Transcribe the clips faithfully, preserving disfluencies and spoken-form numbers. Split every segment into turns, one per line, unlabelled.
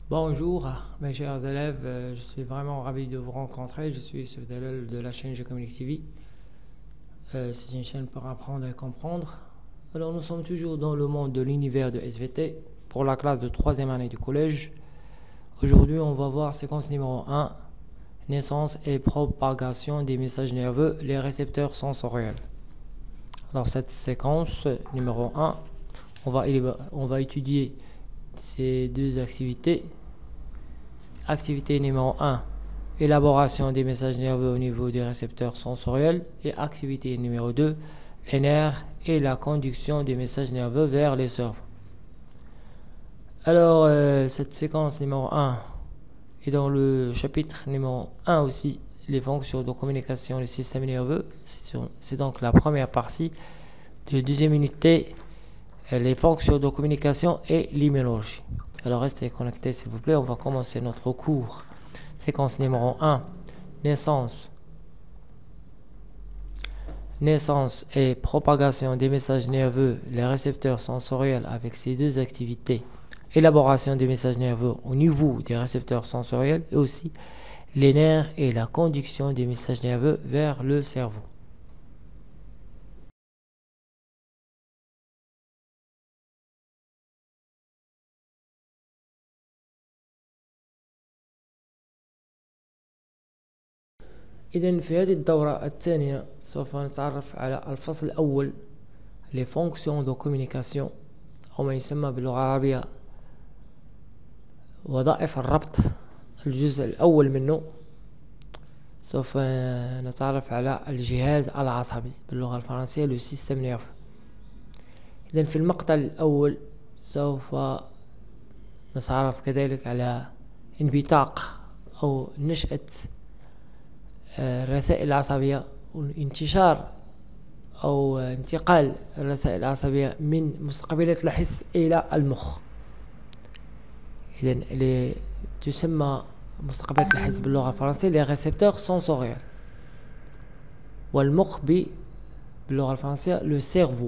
Bonjour mes chers élèves, euh, je suis vraiment ravi de vous rencontrer. Je suis Youssef Dalal de la chaîne Geocommunics T V. Euh, C'est une chaîne pour apprendre et comprendre. Alors nous sommes toujours dans le monde de l'univers de S V T pour la classe de troisième année du collège. Aujourd'hui on va voir séquence numéro un, naissance et propagation des messages nerveux, les récepteurs sensoriels. Alors cette séquence numéro un, on va, on va étudier ces deux activités. Activité numéro un, élaboration des messages nerveux au niveau des récepteurs sensoriels. Et activité numéro deux, les nerfs et la conduction des messages nerveux vers les cerveaux. Alors, euh, cette séquence numéro un est dans le chapitre numéro un aussi, les fonctions de communication du système nerveux. C'est donc la première partie de deuxième unité, les fonctions de communication et l'immunologie. Alors restez connectés s'il vous plaît, on va commencer notre cours. Séquence numéro un, naissance. Naissance et propagation des messages nerveux, les récepteurs sensoriels avec ces deux activités. Élaboration des messages nerveux au niveau des récepteurs sensoriels et aussi les nerfs et la conduction des messages nerveux vers le cerveau. إذن في هذه الدورة الثانية سوف نتعرف على الفصل الأول les fonctions de communication أو ما يسمى باللغة العربية وظائف الربط. الجزء الأول منه سوف نتعرف على الجهاز العصبي باللغة الفرنسية le système nerveux. إذن في المقطع الأول سوف نتعرف كذلك على انبثاق أو نشأة الرسائل العصبية وانتشار أو انتقال الرسائل العصبية من مستقبلات الحس إلى المخ. إذن اللي تسمى مستقبلات الحس باللغة الفرنسية les récepteurs sensoriels والمخ باللغة الفرنسية le cerveau.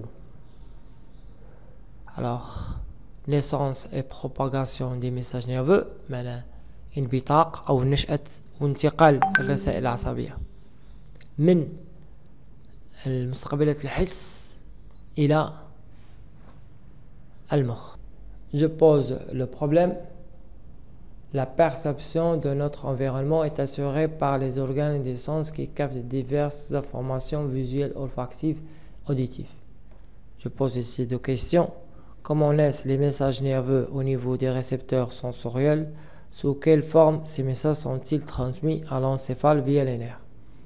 Alors naissance et propagation des messages nerveux معناه انبثاق أو نشأة وانتقال الرسائل العصبية من المستقبلات الحس إلى المخ. Je pose le problème. La perception de notre environnement est assurée par les organes des sens qui captent diverses informations visuelles, olfactives, auditives. Je pose ici deux questions. Comment naissent les messages nerveux au niveau des récepteurs sensoriels? Sous quelle forme ces messages sont-ils transmis à l'encéphale via les nerfs?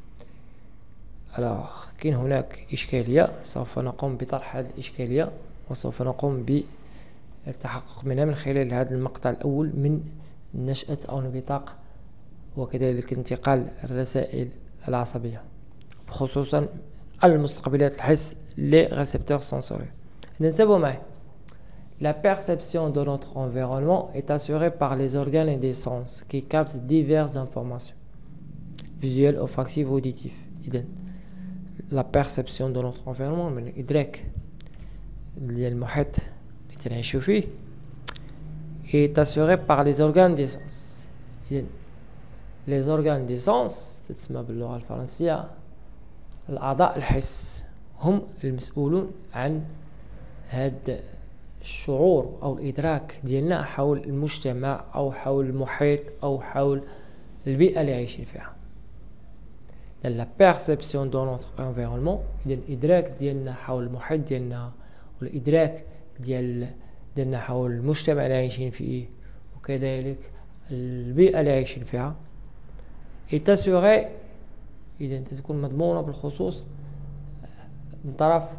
Alors, كاين هناك إشكالية سوف نقوم بطرح هذه الإشكالية وسوف نقوم بالتحقق منها من خلال هذا المقطع الأول من نشأة أو انبثاق وكذلك انتقال الرسائل العصبية خصوصا المستقبلات الحس les récepteurs sensoriels. انتبهوا معي. La perception de notre environnement est assurée par les organes et des sens qui captent diverses informations visuelles, olfactives, auditives. La perception de notre environnement من الإدراك ديال المحيط اللي تنعيشو فيه est assurée par les organes des sens. Les organes des sens تسمى باللغة الفرنسية الأعضاء الحس هم المسؤولون عن هذا الشعور أو الإدراك ديالنا حول المجتمع أو حول المحيط أو حول البيئة اللي عايشين فيها. La perception de notre environnement إذا الإدراك ديالنا حول المحيط ديالنا والإدراك ديال ديالنا حول المجتمع اللي عايشين فيه وكذلك البيئة اللي عايشين فيها est assurée إذا تكون مضمونة بالخصوص من طرف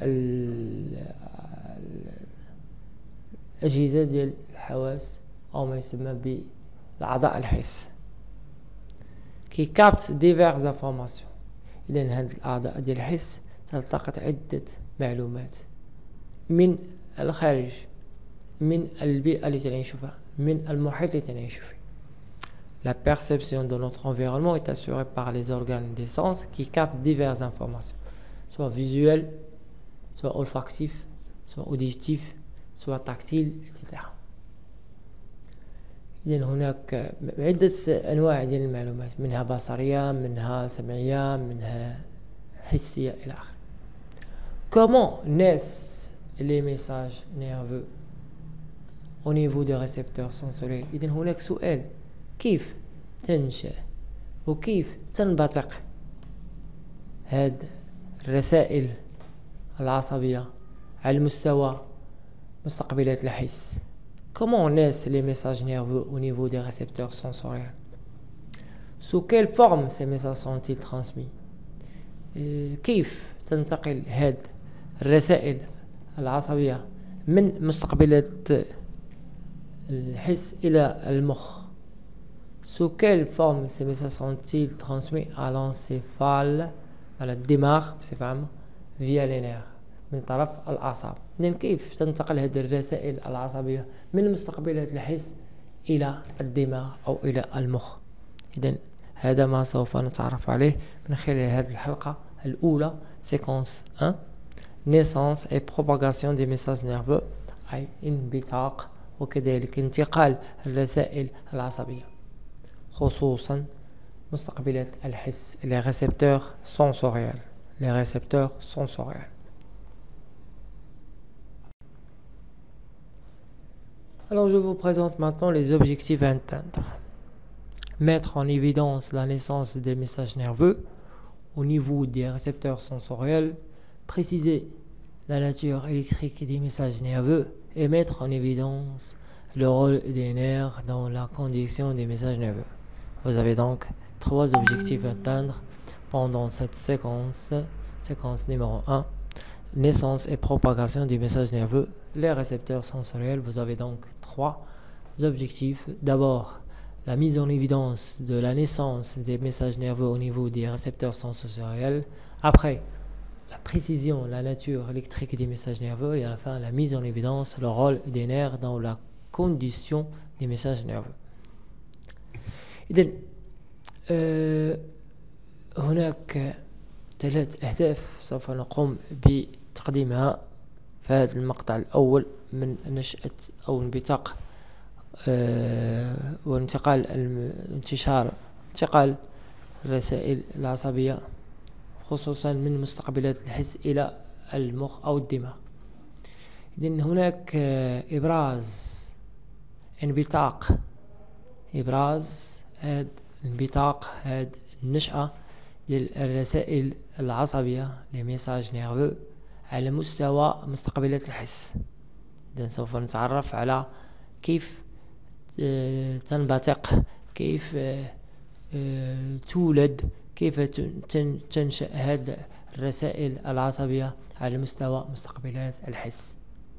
الأجهزة ديال الحواس أو ما يسمى بالأعضاء الحس كي كابت ديفيرس انفورماسيون. إذا هاد الأعضاء ديال الحس تلتقط عدة معلومات من الخارج من البيئة اللي تنعيشو فيها من المحيط اللي تنعيشو فيه. La perception de notre environnement est assurée par les organes des sens qui captent diverses informations, soit visuelles, soit olfactives, soit auditives, soit tactiles, et cetera. إذن هناك عدة أنواع ديال المعلومات، منها بصرية، منها سمعية، منها حسية إلى آخره. Comment naissent les messages nerveux au niveau des récepteurs sensoriels؟ إذن هناك سؤال: كيف تنشأ وكيف تنبثق هاد الرسائل العصبية على المستوى مستقبلات الحس؟ Comment naissent les messages nerveux au niveau des récepteurs sensoriels? Sous quelle forme ces messages sont-ils transmis? كيف تنتقل هاد الرسائل العصبية من مستقبلات الحس إلى المخ؟ Sous quelle forme ces messages sont-ils transmis à l'encéphale, على الدماغ بصفة عامة, via les nerfs, من طرف الأعصاب؟ إذن كيف تنتقل هذه الرسائل العصبية من مستقبلات الحس إلى الدماغ أو إلى المخ؟ إذن هذا ما سوف نتعرف عليه من خلال هذه الحلقة الأولى، séquence واحد، naissance et propagation des messages nerveux، أي انبثاق وكذلك انتقال الرسائل العصبية خصوصا مستقبلات الحس، les récepteurs sensoriels, les récepteurs sensoriels. Alors je vous présente maintenant les objectifs à atteindre. Mettre en évidence la naissance des messages nerveux au niveau des récepteurs sensoriels, préciser la nature électrique des messages nerveux et mettre en évidence le rôle des nerfs dans la conduction des messages nerveux. Vous avez donc trois objectifs à atteindre pendant cette séquence, séquence numéro un, naissance et propagation des messages nerveux, les récepteurs sensoriels. Vous avez donc trois objectifs. D'abord, la mise en évidence de la naissance des messages nerveux au niveau des récepteurs sensoriels. Après, la précision, la nature électrique des messages nerveux. Et à la fin, la mise en évidence, le rôle des nerfs dans la conduction des messages nerveux. إذن أه هناك ثلاث أهداف سوف نقوم بتقديمها في هذا المقطع الأول من نشأة أو انبثاق أه وانتقال انتشار انتقال الرسائل العصبية خصوصا من مستقبلات الحس إلى المخ أو الدماغ. إذن هناك إبراز انبثاق إبراز هاد الانبثاق هاد النشأة ديال الرسائل العصبية لي ميساج نيرفو على مستوى مستقبلات الحس. إذن سوف نتعرف على كيف تنبثق، كيف تولد، كيف تنشأ هاد الرسائل العصبية على مستوى مستقبلات الحس.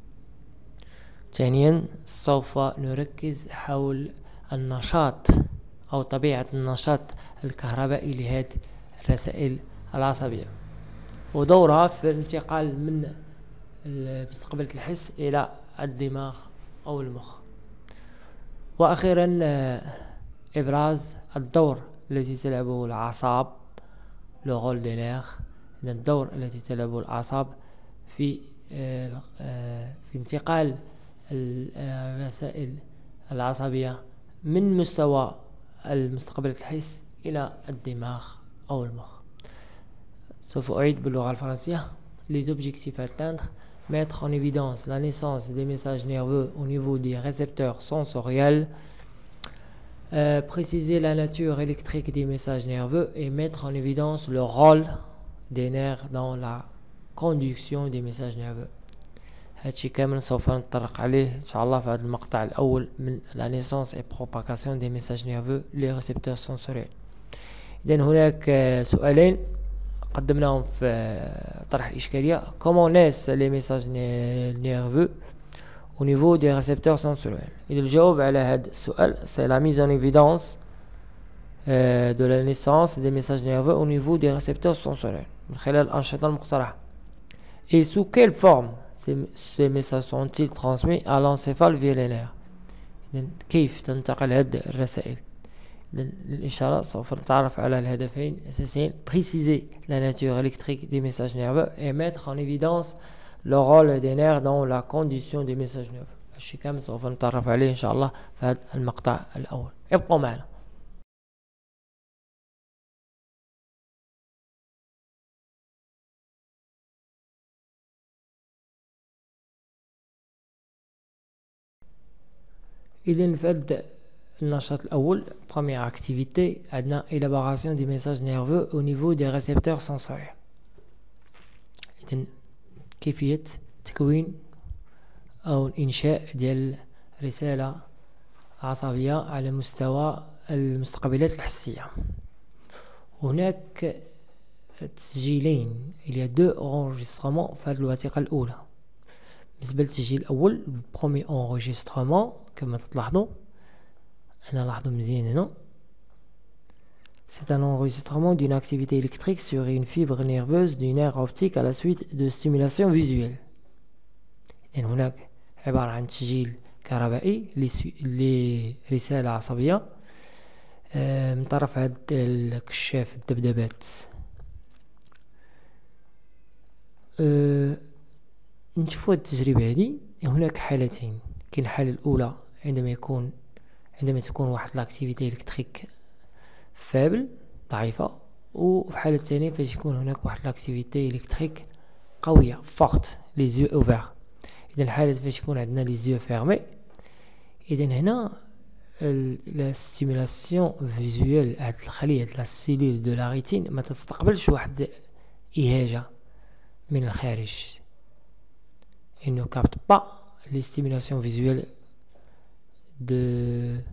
ثانيا سوف نركز حول النشاط أو طبيعة النشاط الكهربائي لهذه الرسائل العصبية ودورها في الانتقال من مستقبلة الحس إلى الدماغ أو المخ. وأخيرا إبراز الدور الذي تلعبه الأعصاب، le rôle des nerfs، الدور التي تلعبه الأعصاب في في انتقال الرسائل العصبية من مستوى المستقبلات الحس إلى الدماغ أو المخ. سوف أعيد باللغة الفرنسية. Les objectifs à atteindre: mettre en évidence la naissance des messages nerveux au niveau des récepteurs sensoriels, euh, préciser la nature électrique des messages nerveux et mettre en évidence le rôle des nerfs dans la conduction des messages nerveux. هادشي كامل سوف نتطرق عليه إن شاء الله في هذا المقطع الأول من la naissance et propagation des messages nerveux les récepteurs sensoriels. إذن هناك سؤالين قدمناهم في طرح الإشكالية: comment naissent les messages nerveux au niveau des récepteurs sensoriels. إذا الجواب على هذا السؤال c'est la mise en évidence de la naissance des messages nerveux au niveau des récepteurs sensoriels من خلال الأنشطة المقترحة. Et sous quelle forme ces, ces messages sont-ils transmis à l'encéphale via les nerfs؟ إذن كيف تنتقل هذه الرسائل؟ للإشارة سوف نتعرف على الهدفين الأساسيين: préciser la nature électrique des messages nerveux et mettre en évidence le rôle des nerfs dans la conduction des messages nerveux. هادشي كامل سوف نتعرف عليه ان شاء الله في هذا المقطع الاول. ابقوا معنا. اذا في هذا النشاط الاول première activité عندنا élaboration des messages nerveux au niveau des récepteurs sensoriels. اذا كيفية تكوين او الانشاء ديال رسالة عصبية على مستوى المستقبلات الحسية. هناك تسجيلين il y a deux enregistrements في هذه الوثيقة الأولى. بالنسبة للتسجيل الأول premier enregistrement كما تلاحظوا أنا لاحظوا مزيان هنا c'est un enregistrement d'une activité électrique sur une fibre nerveuse du nerf optique à la suite de stimulation visuelle. إذن هناك عبارة عن تسجيل كهربائي لرسالة عصبية من طرف هذا الكشاف الذبذبات. أه نشوفوا التجربة هذه. هناك حالتين، كاين الحالة الأولى عندما يكون عندما تكون واحد لاكتيفيتي الكتريك فابل ضعيفة، وفي الحالة الثانية فاش يكون هناك واحد لاكتيفيتي الكتريك قوية فورت لي زيو اوفر. إذا الحالة فاش يكون عندنا لي زيو فيرمي، إذا هنا لا ستيمولاسيون فيزوال هاد الخلية هاد لا سيلول دو لا ريتين ما تستقبلش واحد إهاجة من الخارج، إنه كابت با لي ستيمولاسيون فيزوال دو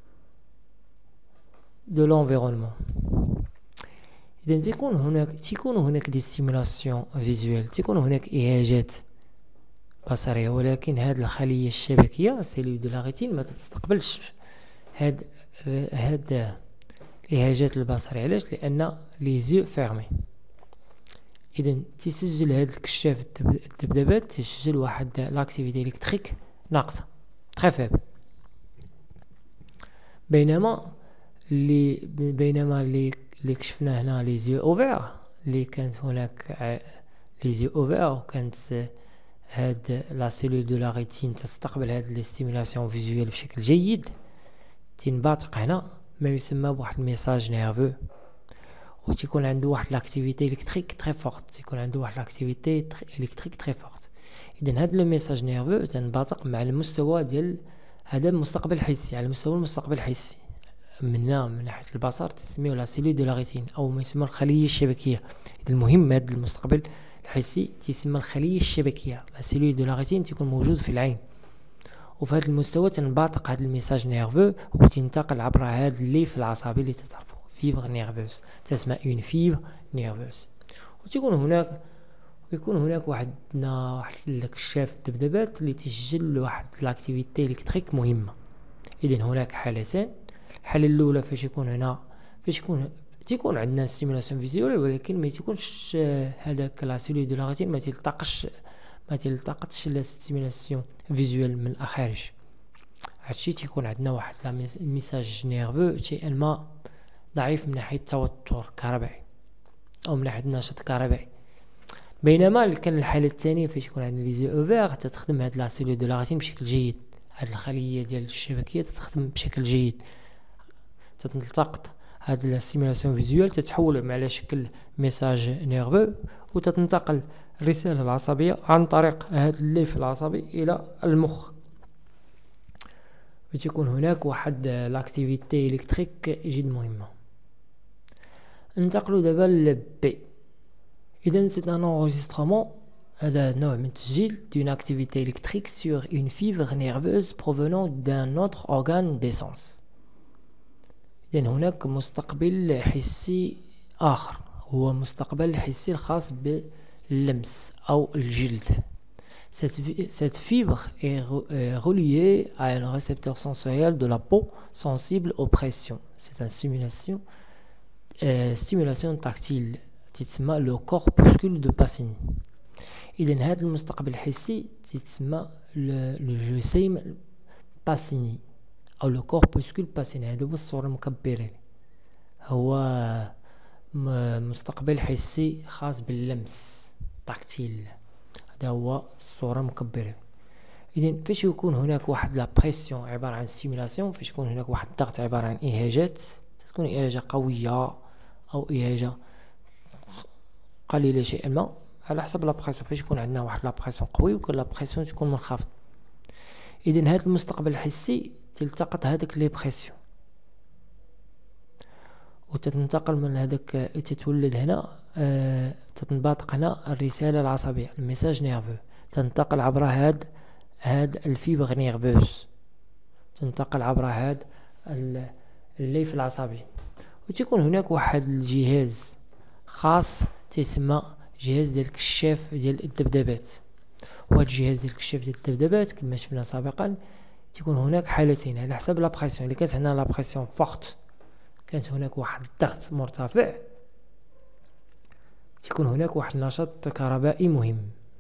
دو لونفيرونمون. إذا تكون هناك تكون هناك دي ستيمولاسيون فيزوال، تكون هناك إهاجات بصرية، ولكن هاد الخلية الشبكية سيلول دو لا ريتين ما تستقبلش هاد هاد الإهاجات البصرية. علاش؟ لأن لي زيو فيرمي. إذا تسجل هاد الكشاف الذبذبات تسجل واحد لاكتيفيتي إلكتريك ناقصة تري فابل، بينما اللي بينما اللي اللي كشفنا هنا لي زيو اوفر اللي كانت هناك لي زيو اوفر وكانت هاد لا سيلول دو لا ريتين تستقبل هاد لي ستيمولاسيون فيزوال بشكل جيد، تنبثق هنا ما يسمى بواحد الميساج نيرفو، و تيكون عنده واحد لاكتيفيتي الكتريك تري فورت، تيكون عنده واحد لاكتيفيتي الكتريك تري فورت. اذا هاد لو ميساج نيرفو تنبثق مع المستوى ديال هذا المستقبل الحسي، على مستوى المستقبل الحسي منا من ناحيه البصر تسميه لا سيلول دو لا ريتين او ما يسمى الخليه الشبكيه. اذا المهم هذا المستقبل الحسي تسمى الخليه الشبكيه، لا سيلول دو لا ريتين تيكون موجود في العين، وفي هذا المستوى تنبثق هذا الميساج نيرفو وتنتقل عبر هذا الليف العصبي اللي تتعرفوا فيبر نيرفوس، تسمى اون فيبر نيرفوس. وتكون هناك ويكون هناك واحد واحد الكشاف الذبذبات اللي تسجل واحد لاكتيفيتي الكتريك مهمه. اذا هناك حالتين، الحاله الاولى فاش يكون هنا فاش يكون تيكون عندنا ستيمولاسيون فيزيوال، ولكن ما تيكونش هذاك لا سيلول دو لا ريتين ما تلتقش ما تلتقطش لا ستيمولاسيون فيزيوال من الخارج. هادشي تيكون عندنا واحد لا ميساج نيرفو شيئا ما ضعيف من ناحيه التوتر الكهربائي او من ناحيه النشاط الكهربائي. بينما كان الحاله الثانيه فاش يكون عندنا لي زي اوفر تتخدم هاد لا سيلول دو لا ريتين بشكل جيد، هاد الخليه ديال الشبكيه تتخدم بشكل جيد، تتلتقط هاد لا ستيمولاسيون فيزيوال تتحول على شكل ميساج نيرفو وتتنتقل الرساله العصبيه عن طريق هاد الليف العصبي الى المخ، وتكون هناك واحد لاكتيفيتي الكتريك جد مهمه. ننتقلوا دابا لبي. اذا سي ان انregistrement، هذا نوع من التسجيل d'une activité électrique sur une fibre nerveuse provenant d'un autre organe des sens. إذن هناك مستقبل حسي آخر، هو مستقبل حسي الخاص باللمس أو الجلد. Cette fibre est reliée à un récepteur sensoriel de la peau sensible aux pressions. C'est une stimulation euh, stimulation tactile تسمى le corpuscule de Pacini. إذن هذا المستقبل الحسي تسمى le جسيم باسيني أو لو كوربوسكول باسيني. هذا هو الصورة المكبرة، هو مستقبل حسي خاص باللمس تاكتيل، هذا هو الصورة المكبرة. إذن فاش يكون هناك واحد لا بريسيون عبارة عن ستيمولاسيون، فاش يكون هناك واحد الضغط عبارة عن إهاجات، تكون إهاجة قوية أو إهاجة قليلة شيئا ما على حسب لا بريسيون. فاش يكون عندنا واحد لا بريسيون قوي وكل لا بريسيون تكون منخفض. إذن هذا المستقبل الحسي تلتقط هذاك لي بريسيون وتتنتقل من هذاك، تتولد هنا آه تتنبثق هنا الرسالة العصبية، الميساج نيرفو، تنتقل عبر هاد هاد الفيبر نيرفوس، تنتقل عبر هاد الليف العصبي. وتكون هناك واحد الجهاز خاص تسمى جهاز ديال الكشاف ديال الذبذبات. وهذا الجهاز ديال الكشاف ديال الذبذبات كما شفنا سابقا تكون هناك حالتين على حسب لا بريسيون. اللي كانت هنا لا بريسيون فورت، كانت هناك واحد الضغط مرتفع، تكون هناك واحد النشاط كهربائي مهم.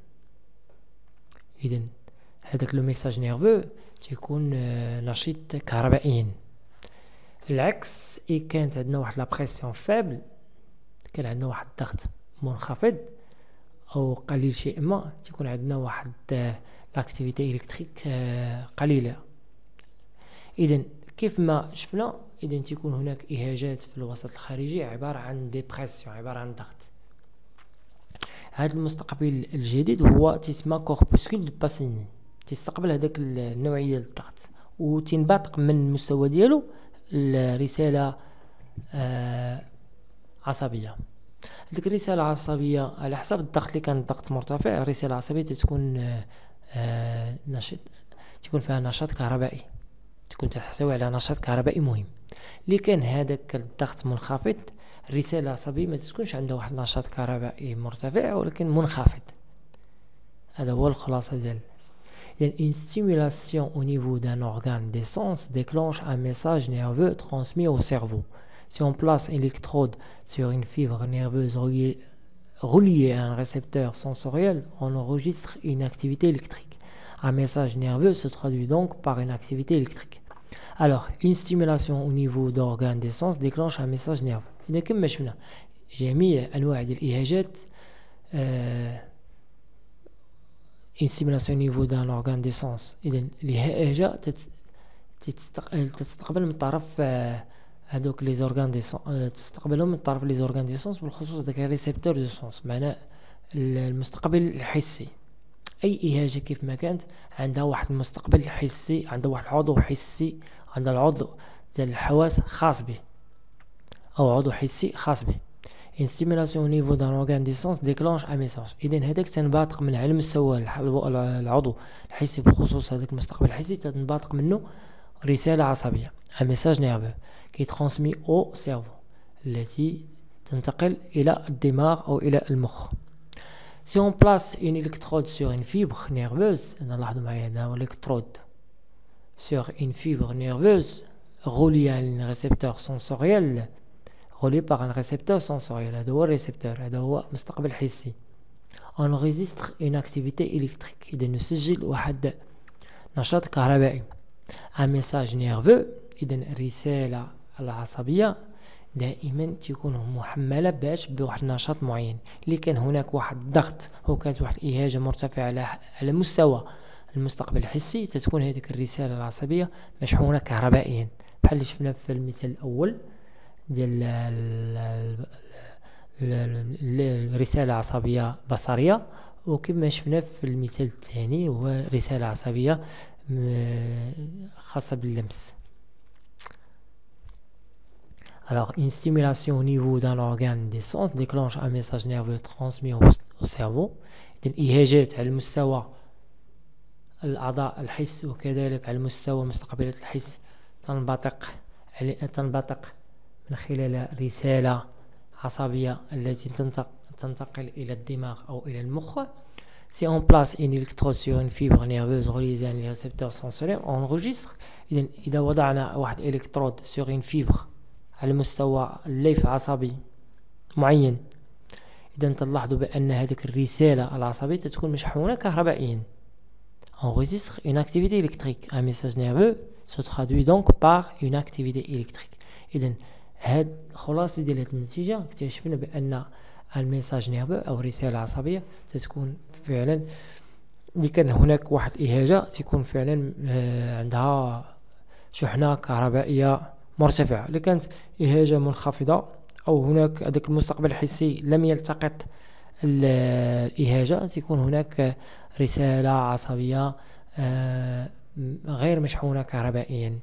إذن هذاك لو ميساج نيرفو تيكون نشيط كهربائيا. العكس، إي كانت عندنا واحد لا بريسيون فابل، كان عندنا واحد الضغط منخفض او قليل شيء ما، تكون عندنا واحد لاكتيفيتي الكتريك قليله. اذا كيف ما شفنا، اذا تكون هناك اهاجات في الوسط الخارجي عباره عن ديبرسيون، عباره عن ضغط. هذا المستقبل الجديد هو تسمى كوربوسكول دو باسيني، تستقبل هذاك النوعيه ديال الضغط وتنبثق من المستوى ديالو الرساله آه عصبيه. هذيك الرساله العصبيه على حسب الضغط، اللي كان الضغط مرتفع الرساله العصبيه تكون آه آه نشاط، تكون فيها نشاط كهربائي، تكون تحتوي على نشاط كهربائي مهم. اللي كان هذاك الضغط منخفض، الرساله العصبيه ما تكونش عندها واحد النشاط كهربائي مرتفع ولكن منخفض. هذا هو الخلاصه ديال. يعني une stimulation au niveau d'un organe des sens déclenche un message nerveux transmis au cerveau. Si on place une électrode sur une fibre nerveuse reliée, reliée à un récepteur sensoriel, on enregistre une activité électrique. Un message nerveux se traduit donc par une activité électrique. Alors, une stimulation au niveau d'organe des sens déclenche un message nerveux. إذا كما شفنا جميع أنواع ديال الإهاجات، euh, une stimulation au niveau d'un organe des sens، إذن الإهاجة تستقبل من طرف هذوك لي زورغان دي سونس، تستقبلهم من طرف لي زورغان دي سونس، بالخصوص داك الريسبتور دو سونس، معناه المستقبل الحسي. اي اهاجه كيف ما كانت عندها واحد المستقبل حسي، عندها واحد العضو حسي، عندها العضو ديال الحواس خاص به او عضو حسي خاص به. une stimulation au niveau d'un organe des sens déclenche un message. اذا هذاك تنبثق من على مستوى العضو الحسي، بخصوص هذاك المستقبل الحسي تنبثق منه رساله عصبيه، un message nerveux qui est transmis au cerveau، التي تنتقل إلى الدماغ أو إلى المخ. Si on place une électrode sur une fibre nerveuse، نلاحظوا معايا هنا l'électrode sur une fibre nerveuse reliée à un récepteur sensoriel، relié par un récepteur sensoriel، هذا هو الريسبتور، هذا هو مستقبل حسي. on enregistre une activité électrique، إذا نسجل واحد نشاط كهربائي. un message nerveux، إذا الرسالة العصبية دائما تكون محملة باش بواحد النشاط معين. اللي كان هناك واحد الضغط أو كانت واحد الإهاجة مرتفعة على على مستوى المستقبل الحسي، تتكون هذيك الرسالة العصبية مشحونة كهربائيا، بحال اللي شفنا في المثال الأول ديال الرسالة عصبية بصرية، وكما شفنا في المثال الثاني هو رسالة عصبية خاصة باللمس. Alors, une stimulation au niveau d'un organe des sens déclenche un message nerveux transmis au cerveau. إذن إهاجات على مستوى الأعضاء الحس وكذلك على مستوى مستقبلات الحس تنبثق تنبثق من خلال رسالة عصبية التي تنتقل إلى الدماغ أو إلى المخ. Si on place une électrode sur une fibre nerveuse reliée à un récepteur sensoriel, on enregistre. إذن إذا وضعنا واحد إلكترود sur une fibre على مستوى الليف عصبي معين، إذا تلاحظوا بأن هذه الرسالة العصبية تكون مشحونة كهربائيا. enregistre une activité électrique. Un message nerveux se traduit donc par une activité électrique. إذا هاد خلاصة ديال هاد النتيجة اكتشفنا بأن الميساج نيرفو أو الرسالة العصبية تكون فعلا اللي كان هناك واحد الإهاجة تكون فعلا عندها شحنة كهربائية مرتفعة. اللي كانت إهاجة منخفضة أو هناك هذاك المستقبل الحسي لم يلتقط الإهاجة، تكون هناك رسالة عصبية غير مشحونة كهربائيا.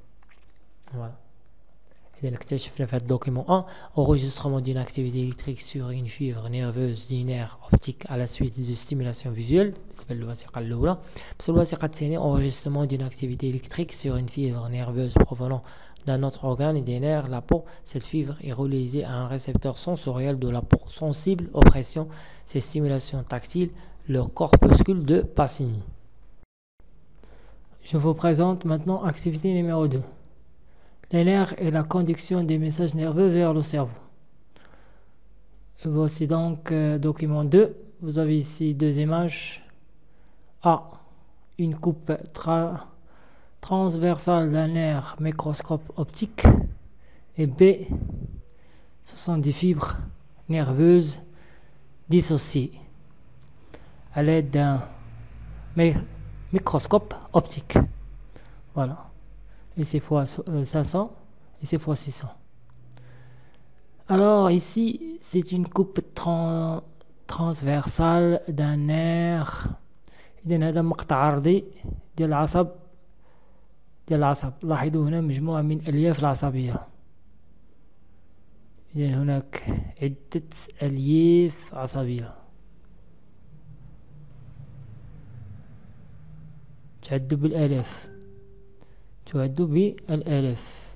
إذا اكتشفنا في هذا الدوكيمون واحد enregistrement d'une activité électrique sur une fibre nerveuse du nerf optique à la suite de stimulation visuelle. بالنسبة للوثيقة الأولى. بالنسبة للوثيقة الثانية enregistrement d'une activité électrique sur une fibre nerveuse provenant d'un autre organe des nerfs, la peau. Cette fibre est reliée à un récepteur sensoriel de la peau sensible aux pressions. Ces stimulations tactiles, le corpuscule de Pacini. Je vous présente maintenant activité numéro deux. Les nerfs et la conduction des messages nerveux vers le cerveau. Et voici donc euh, document deux. Vous avez ici deux images. A. Une coupe tra transversale d'un nerf microscope optique. Et B. Ce sont des fibres nerveuses dissociées à l'aide d'un microscope optique. Voilà. Ici fois cinq cents, ici fois six cents. Alors ici, c'est une coupe tran transversale d'un nerf. إذن هذا مقطع عرضي ديال العصب ديال العصب. لاحظوا هنا مجموعة من الألياف العصبية. إذن هناك عدة ألياف عصبية تعد بالآلاف تعد بالآلاف.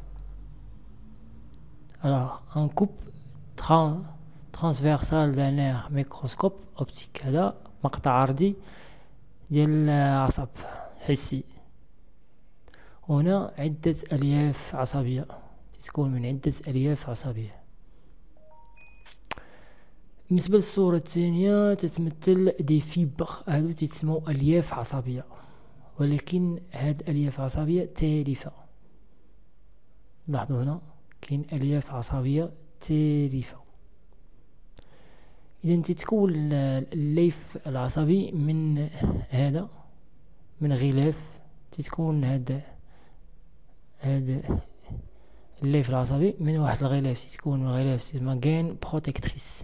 Alors, un coupe trans transversale d'un nerf microscope optique. هذا مقطع عرضي ديال العصب حسي. هنا عدة ألياف عصبية تتكون من عدة ألياف عصبية. بالنسبة للصورة الثانية تتمثل دي فيبر، هادو تسمو ألياف عصبية، ولكن هاد الألياف العصبية تالفة. لاحظوا هنا كاين ألياف عصبية تالفة. إذا تتكون الليف العصبي من هذا من غلاف. تتكون هذا هذا الليف العصبي من واحد الغلاف تتكون من غلاف تسمى غين بروتيكتريس.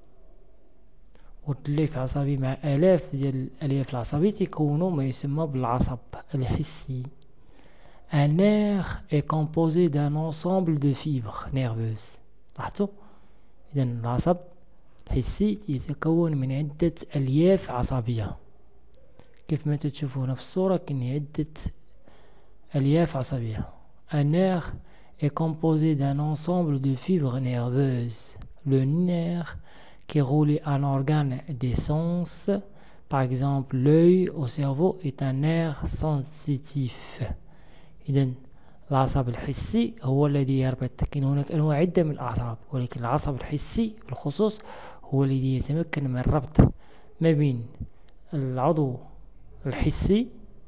والليف العصبي مع آلاف ديال الألياف العصبية تكونوا ما يسمى بالعصب الحسي. Un nerf est composé d'un ensemble de fibres nerveuses. لاحظتوا؟ إذا العصب الحسي يتكون من عدة ألياف عصبية كيف ما تشوفون في الصورة. كاين عدة ألياف عصبية. Un nerf est composé d'un ensemble de fibres nerveuses. Le nerf qui est relié à un organe des sens, par exemple l'œil au cerveau, est un nerf sensitif. إذن العصب الحسي هو الذي يربط. كاين هناك أنواع عدة من الأعصاب، ولكن العصب الحسي بالخصوص هو الذي يتمكن من الربط ما بين العضو الحسي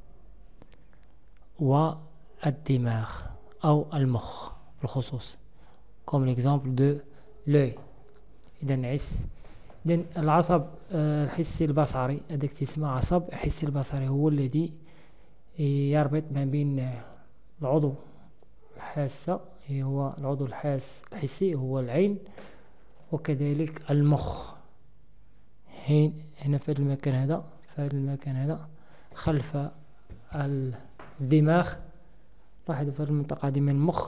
والدماغ أو المخ بالخصوص. comme l'exemple de l'œil. إذن عس إذن العصب الحسي البصري هذاك تسمى عصب حسي البصري هو الذي يربط ما بين العضو الحاسة هو العضو الحاس الحسي هو العين وكذلك المخ. هنا في المكان هذا في هذا المكان هذا خلف الدماغ. لاحظوا في المنطقة دي من المخ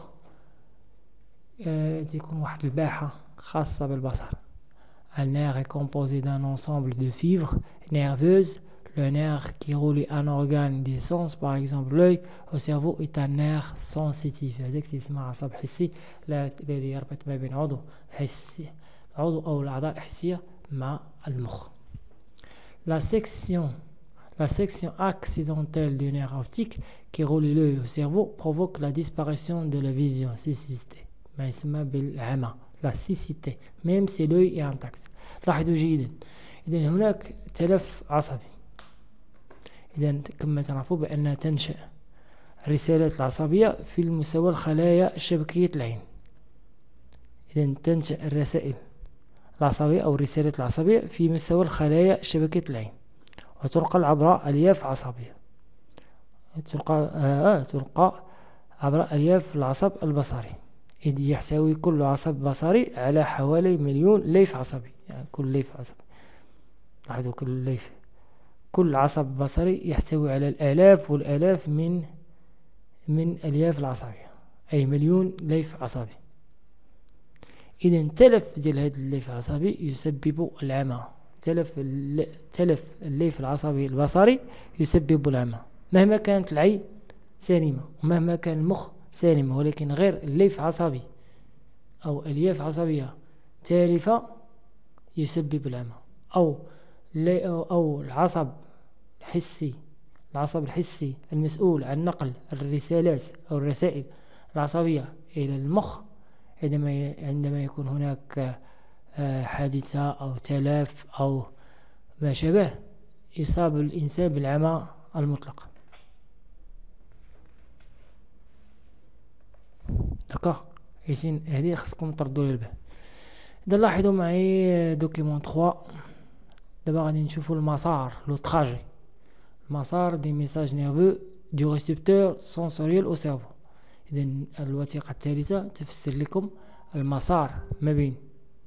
تكون واحد الباحة خاصة بالبصر. Un nerf est composé d'un ensemble de fibres nerveuses. Le nerf qui relie un organe des sens, par exemple l'œil au cerveau, est un nerf sensitif. هذاك تسمى عصب حسي الذي يربط ما بين عضو حسي العضو أو الأعضاء الحسية مع المخ. La section La section accidentelle du nerf optique qui relie l'œil au cerveau provoque la disparition de la vision, cécité. ما يسمى بالعمى. La cécité même si l'œil est intact. لاحظوا جيدا. إذن هناك تلف عصبي. إذا كما تعرفوا بأنها تنشأ الرسالات العصبية في المستوى الخلايا شبكية العين. إذا تنشأ الرسائل العصبية أو الرسالات العصبية في مستوى الخلايا شبكية العين. وتنقل عبر ألياف عصبية. تلقى آه تلقى عبر ألياف العصب البصري، إذ يحتوي كل عصب بصري على حوالي مليون ليف عصبي. يعني كل ليف عصبي، لاحظوا كل ليف، كل عصب بصري يحتوي على الآلاف والآلاف من من ألياف العصبية، أي مليون ليف عصبي. إذا تلف ديال هذا الليف العصبي يسبب العمى. تلف تلف الليف العصبي البصري يسبب العمى، مهما كانت العين سليمة ومهما كان المخ سالم، ولكن غير الليف عصبي أو ألياف عصبية تالفة يسبب العمى. أو أو العصب الحسي العصب الحسي المسؤول عن نقل الرسالات أو الرسائل العصبية إلى المخ، عندما عندما يكون هناك حادثة أو تلف أو ما شابه، يصاب الإنسان بالعمى المطلق. دكا هذه خصكم تردوا للبال. إذا لاحظوا معي دوكيمون ثلاثة، دابا غادي نشوفوا المسار لو تراجي، المسار دي ميساج نيرفو دو ريسبتور سونسوريال او سيرفو. إذا الوثيقة الثالثة تفسر لكم المسار ما بين،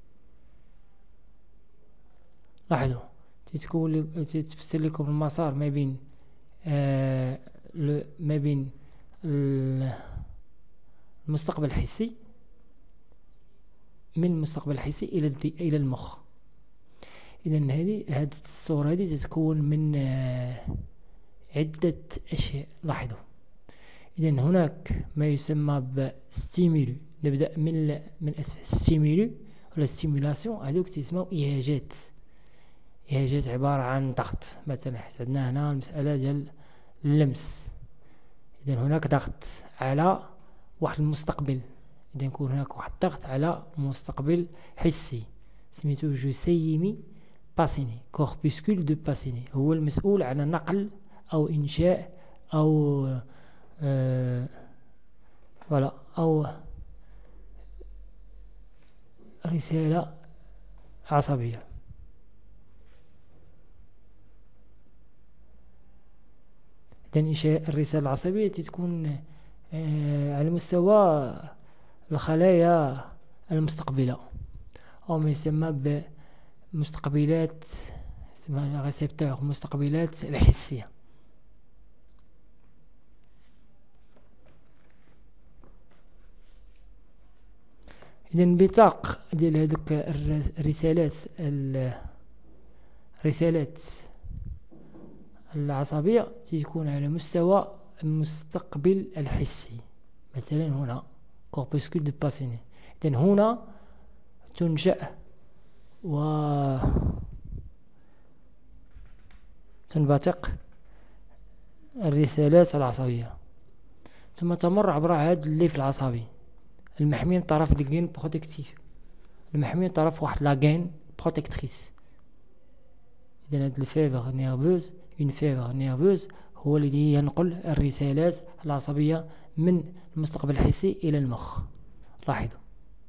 لاحظوا تتكون تفسر لكم المسار ما بين آه ما بين المستقبل الحسي، من المستقبل الحسي إلى إلى المخ. إذا هذه هذه الصورة هذه تتكون من آه عدة أشياء. لاحظوا إذا هناك ما يسمى بستيمولو، نبدأ من من أسفل، ستيمولو ولا ستيمولاسيون، هذوك تسموا إهاجات. إهاجات عبارة عن ضغط، مثلا عندنا هنا المسألة ديال اللمس، إذا هناك ضغط على واحد المستقبل، إذا يكون هناك واحد الضغط على مستقبل حسي سميتو جسيمي باسيني، كوربيسكول دو باسيني، هو المسؤول عن نقل أو إنشاء أو آه ولا أو رسالة عصبية. إذن إنشاء الرسالة العصبية تكون آه على مستوى الخلايا المستقبلة، أو ما يسمى بمستقبلات، يسمى ريسبتور، مستقبلات الحسية. إذن بطاق ديال هذوك الرسالات الرسالات العصبية تكون على مستوى المستقبل الحسي، مثلا هنا كوربوسكول دو باسيني. إذن هنا تنشأ و تنبثق الرسالات العصبية، ثم تمر عبر هذا الليف العصبي المحمي من طرف الجين بروتكتيف، المحمي من طرف واحد لاجين بروتكتريس. إذن هاد الفيفر نيرفوز، اون فيفر نيرفوز هو الذي ينقل الرسالات العصبية من المستقبل الحسي إلى المخ. لاحظوا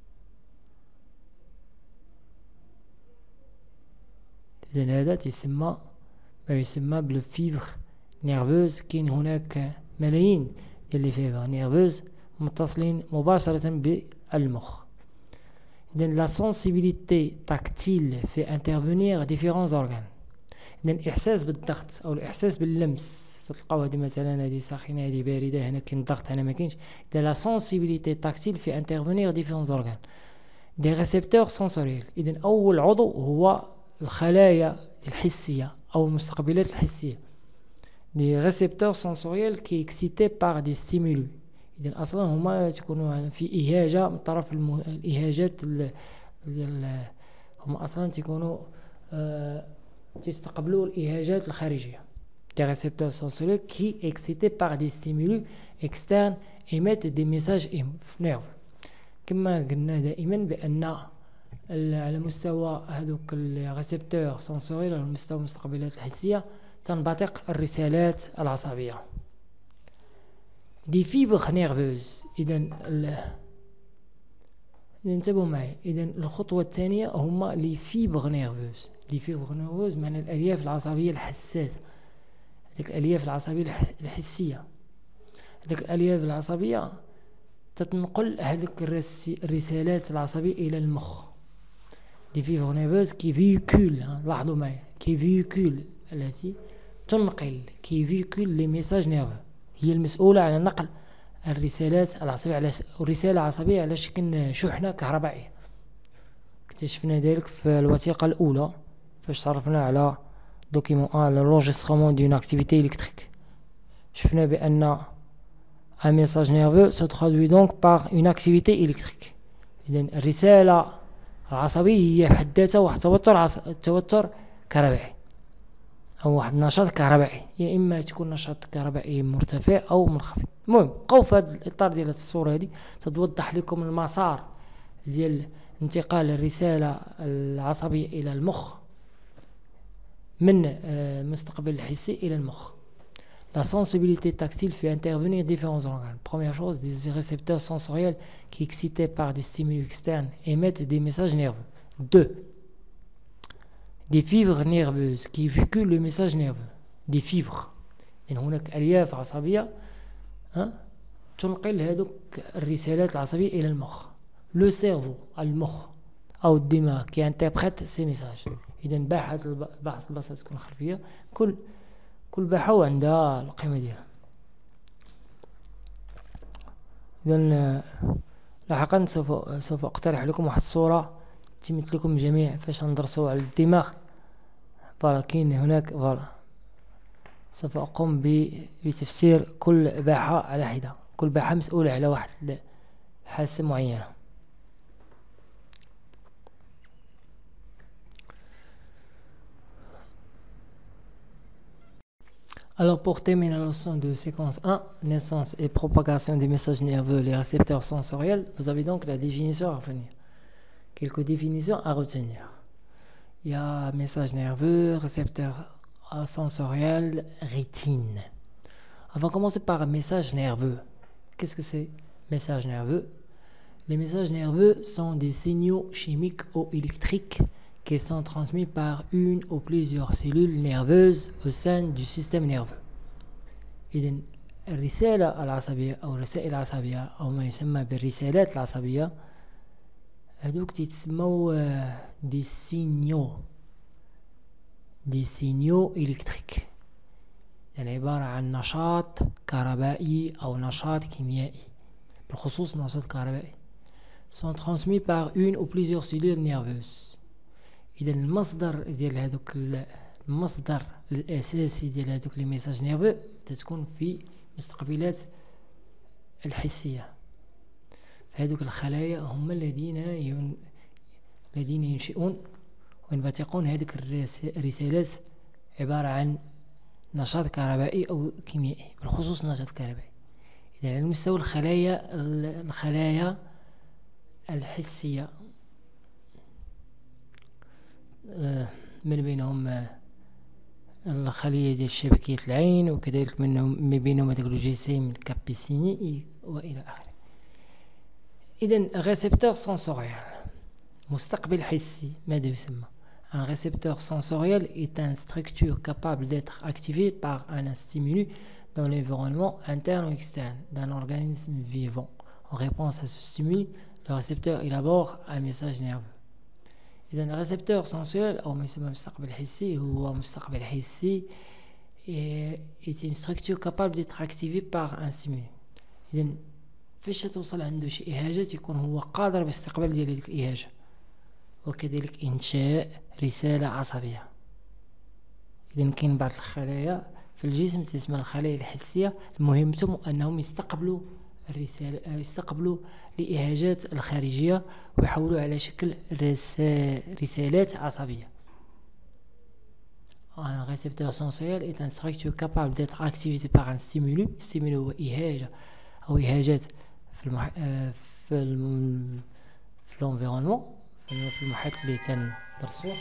إذن هذا تسمى ما يسمى بالفيفر نيرفوز. كاين هناك ملايين ديال لي فيفر نيرفوز متصلين مباشرة بالمخ. إذن لا سنسيبيليتي تاكتيل في انترفونير ديفيرونز أورغان. إذن الإحساس بالضغط أو الإحساس باللمس، تلقاو هذه مثلا هذه ساخنة هذه باردة، هنا كاين ضغط هنا ما كاينش. إذن لا سنسيبيليتي تاكتيل في انترفونير ديفيرونز أورغان دي ريسبتور سونسوريال. إذن أول عضو هو الخلايا الحسية أو المستقبلات الحسية، دي ريسبتور سونسوريال كي اكسيتي بار دي ستيمولو. إذن أصلا هما تكونوا في إهاجة من طرف المه... الإهاجات ال... ال... هما أصلا تكونوا آه... تستقبلوا الإهاجات الخارجية، des récepteurs sensoriels qui excités par des stimuli externes émettent des messages nerveux. كما قلنا دائما بأن على مستوى هذوك الريسبتور سنسوريال، على مستوى المستقبلات الحسية، تنبثق الرسالات العصبية دي فيبر نيرفوز. إذن إذا انتبهوا معي. إذا الخطوة الثانية هما لي فيبغ نيرفوز. لي فيبغ نيرفوز معنى الألياف العصبية الحساسة. هذيك الألياف العصبية الحسية، هذيك الألياف العصبية تتنقل هذيك الرسالات العصبية إلى المخ. دي فيبغ نيرفوز كي فيكول، لاحظوا معي، كي فيكول التي تنقل، كي فيكول لي ميساج نيرفو، هي المسؤولة عن نقل الرسالات العصبية على الرسالة العصبية على شكل شحنة كهربائية. اكتشفنا ذلك في الوثيقة الأولى فاش تعرفنا على دوكيمون على l'enregistrement d'une activité électrique. شفنا بأن un message nerveux se traduit donc par une activité électrique. إذن الرسالة العصبية هي بحد ذاتها واحد توتر عص... توتر كهربائي أو واحد نشاط كهربائي، يا إما تكون نشاط كهربائي مرتفع أو منخفض. المهم بقاو في هذا الإطار ديال الصورة هذه تتوضح لكم المسار ديال انتقال الرسالة العصبية إلى المخ من المستقبل الحسي إلى المخ. La sensibilité tactile fait intervenir différents organes. Première chose, des récepteurs sensoriels qui, excités par des stimuli externes, émettent des messages nerveux. Deux, des fibres nerveuses qui véhiculent le message nerveux. Des fibres. إن هناك ألياف عصبية تنقل هذوك الرسالات العصبية إلى المخ. Le cerveau, المخ أو الدماغ qui interprète ces messages. إذا باحث البحث البصري تكون خلفية، كل كل باحة وعندها القيمة ديالها. إذا لاحقا سوف سوف أقترح لكم واحد الصورة تمثل لكم الجميع فاش ندرسوا على الدماغ. فوالا كاين هناك، فوالا سوف أقوم بتفسير كل باحة على حدة. كل باحة مسؤولة على واحد حاسة معينة. Alors pour terminer la leçon de séquence un, naissance et propagation des messages nerveux, les récepteurs sensoriels, vous avez donc la définition à retenir. Quelques définitions à retenir. Il y a message nerveux, récepteur sensoriel, rétine. On va commencer par message nerveux. Qu'est-ce que c'est message nerveux? Les messages nerveux sont des signaux chimiques ou électriques qui sont transmis par une ou plusieurs cellules nerveuses au sein du système nerveux. إذن الرسالة العصبية أو الرسائل العصبية أو ما يسمى بالرسالات العصبية هذوك تسموا دي سينيو دي سينيو إلكتريك، يعني عبارة عن نشاط كهربائي أو نشاط كيميائي، بالخصوص نشاط كهربائي. sont transmis par une ou plusieurs cellules nerveuses. إذا المصدر ديال هذوك المصدر الأساسي ديال هذوك لي ميساج نيرفو تتكون في مستقبلات الحسية. هذوك الخلايا هم الذين ين... الذين ينشئون وينبثقون هذيك الرسالات عبارة عن نشاط كهربائي أو كيميائي، بالخصوص نشاط كهربائي. إذا على مستوى الخلايا الخلايا الحسية من بينهم الخلية ديال شبكية العين، وكذلك منهم من بينهم هذاك الجسيم الكابيسيني وإلى آخره. إذن récepteur sensoriel مستقبل حسي ماذا يسمى؟ Un récepteur sensoriel est une structure capable d'être activée par un stimulus dans l'environnement interne ou externe d'un organisme vivant. En réponse à ce stimulus, le récepteur élabore un message nerveux. إذا الريسبتور سنسوريال أو ما يسمى مستقبل حسي هو مستقبل حسي est une structure capable d'être activée par un stimulus. إذا فاش توصل عنده شي إهاجة يكون هو قادر باستقبال ديال هذيك الإهاجة وكذلك إنشاء رسالة عصبية. إذا كاين بعض الخلايا في الجسم تسمى الخلايا الحسية، مهمتهم أنهم يستقبلوا الرسالة يستقبلوا الإهاجات الخارجية ويحولوا على شكل رسالات عصبية. Un récepteur sensoriel est une structure capable d'être activée par un stimulus. stimulus هو إهاجة أو إهاجات في المح... في الم... في l'environnement في المحيط اللي تندرسوه.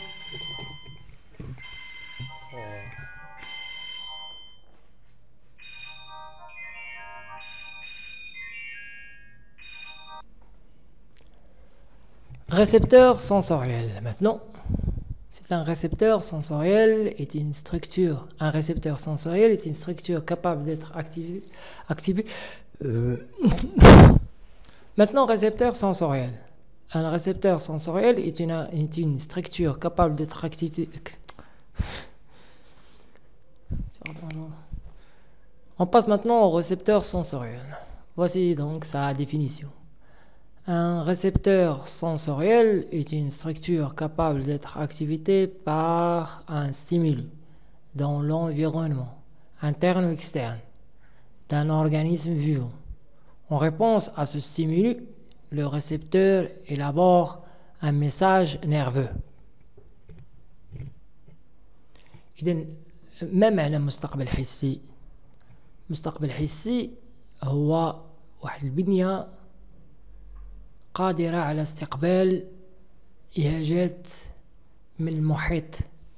Récepteur sensoriel. Maintenant, c'est un récepteur sensoriel est une structure. Un récepteur sensoriel est une structure capable d'être activée. activée. Euh. Maintenant, récepteur sensoriel. Un récepteur sensoriel est une, est une structure capable d'être activée. On passe maintenant au récepteur sensoriel. Voici donc sa définition. Un récepteur sensoriel est une structure capable d'être activée par un stimulus dans l'environnement, interne ou externe, d'un organisme vivant. En réponse à ce stimulus, le récepteur élabore un message nerveux. إذن ما معنى مستقبل حسي؟ مستقبل حسي هو واحد البنية قادرة على استقبال إهاجات من المحيط.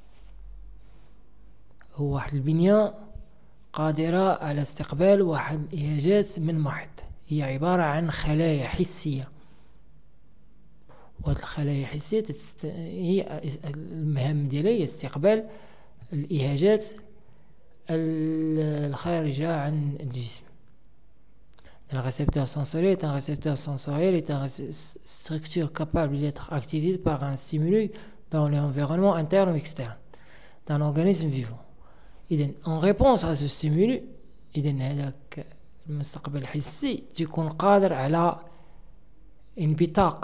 هو واحد البنية قادرة على استقبال واحد الإهاجات من المحيط. هي عبارة عن خلايا حسية. وهذه الخلايا الحسية تست... هي المهام ديالها هي استقبال الإهاجات الخارجة عن الجسم. Un récepteur sensoriel est un récepteur sensoriel est une structure capable d'être activée par un stimulus dans l'environnement interne ou externe d'un organisme vivant. إذن en réponse à ce stimulus إذن هذاك المستقبل الحسي تكون قادر على انبثاق،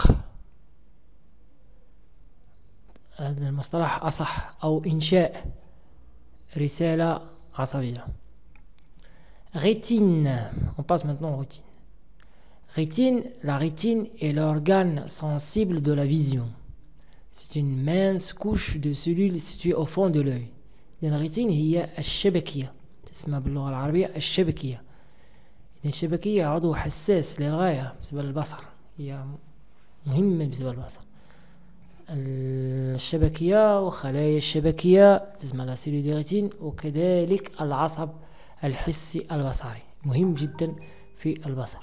هذا المصطلح أصح، أو إنشاء رسالة عصبية. Rétine. On passe maintenant aux rétines. Rétine, la rétine est l'organe sensible de la vision. C'est une mince couche de cellules située au fond de l'œil. الريتين هي الشبكية، تسمى باللغة العربية الشبكية. الشبكية عضو حساس للغاية بالنسبة للبصر، هي مهمة بالنسبة للبصر. الشبكية وخلايا الشبكية تسمى لا سيلول دي ريتين، وكذلك العصب الحسي البصري مهم جدا في البصر.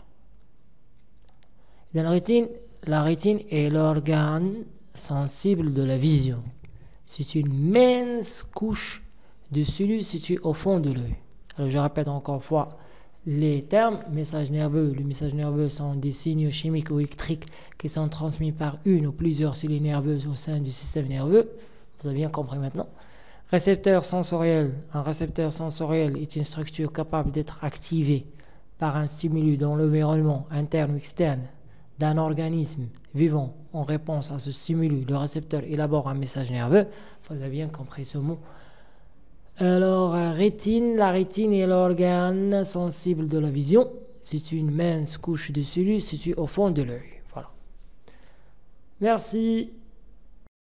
La rétine, la rétine est l'organe sensible de la vision. C'est une mince couche de cellules situées au fond de l'œil. Alors je répète encore une fois les termes. Messages nerveux. Les messages nerveux sont des signaux chimiques ou électriques qui sont transmis par une ou plusieurs cellules nerveuses au sein du système nerveux. Vous avez bien compris maintenant. Récepteur sensoriel. Un récepteur sensoriel est une structure capable d'être activée par un stimulus dans l'environnement interne ou externe d'un organisme vivant. En réponse à ce stimulus, le récepteur élabore un message nerveux. Vous avez bien compris ce mot. Alors, rétine, la rétine est l'organe sensible de la vision. C'est une mince couche de cellules située au fond de l'œil. Voilà. Merci.